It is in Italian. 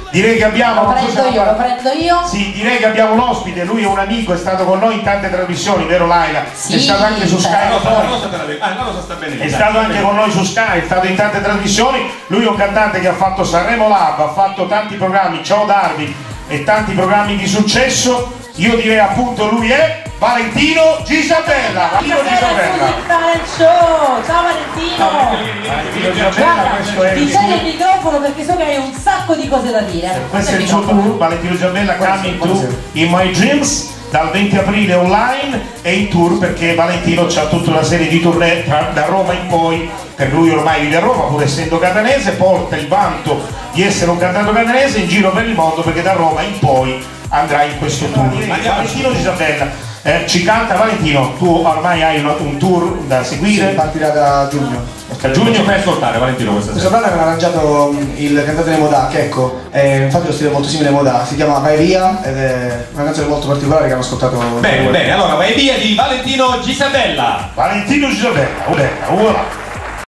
Direi che abbiamo... Lo prendo io. Sì, direi che abbiamo un ospite, lui è un amico, è stato con noi in tante trasmissioni, vero Laila? Sì, è stato anche su Sky. La cosa sta bene. È stato anche con noi su Sky, è stato in tante trasmissioni. Lui è un cantante che ha fatto Sanremo Lab, ha fatto tanti programmi, Ciao Darwin e tanti programmi di successo. Io direi appunto lui è Valentino Gisabella. Ciao Valentino. Valentino Gisabella, questo è ti sei il microfono perché so che hai un sacco di cose da dire. Questo è il suo tour, Valentino Gisabella, Coming to In My Dreams, dal 20 aprile online e in tour perché Valentino ha tutta una serie di tournée da Roma in poi, per lui ormai vive a Roma pur essendo catanese, porta il vanto di essere un cantante catanese in giro per il mondo perché da Roma in poi andrà in questo tour. Valentino Gisabella. Ci canta Valentino, tu ormai hai un tour da seguire? Sì, partirà da giugno. A giugno fai ascoltare Valentino questa Questo brano me l'ha arrangiato il cantante di Modà, Checco, infatti lo stile è molto simile a Modà, si chiama Vai Via ed è una canzone molto particolare che hanno ascoltato. Bene, allora Vai Via di Valentino Gisabella. Valentino Gisabella, voilà.